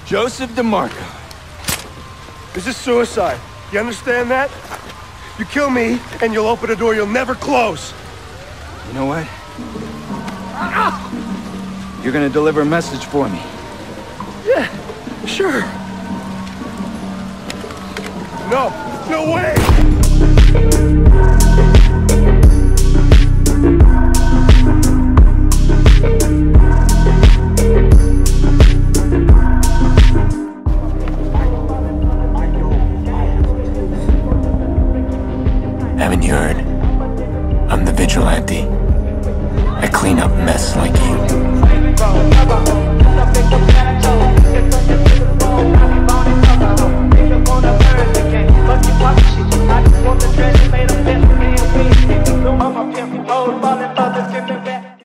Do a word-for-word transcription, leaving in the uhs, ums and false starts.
Joseph DeMarco. This is suicide. You understand that? You kill me, and you'll open a door you'll never close. You know what? You're gonna deliver a message for me. Yeah, sure. No, no way! Haven't you heard? I'm the vigilante. I clean up mess like you.